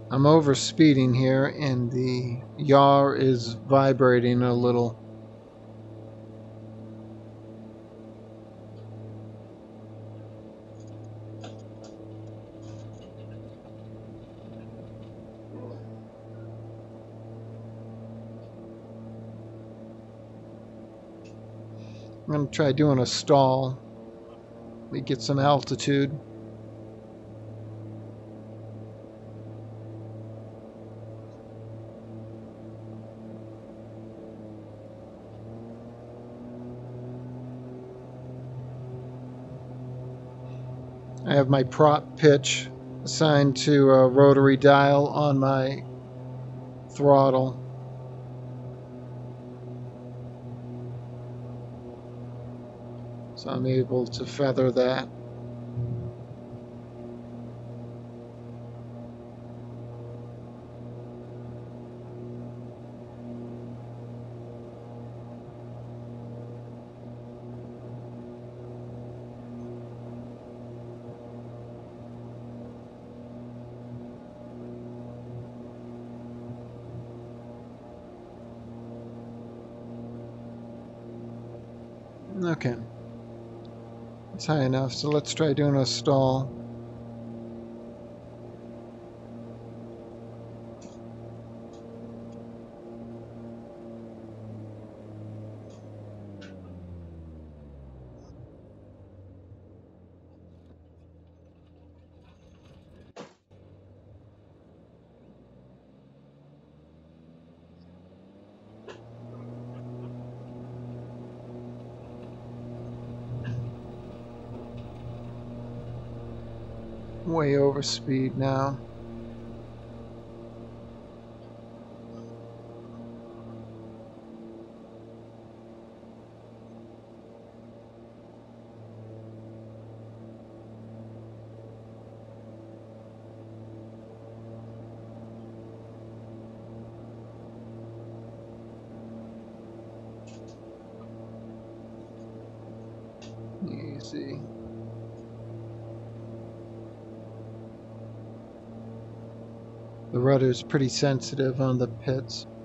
I'm over speeding here and the yaw is vibrating a little. I'm going to try doing a stall. Let me get some altitude. I have my prop pitch assigned to a rotary dial on my throttle. So I'm able to feather that. Okay. It's high enough, so let's try doing a stall. Way over speed now. Easy. The rudder is pretty sensitive on the pits.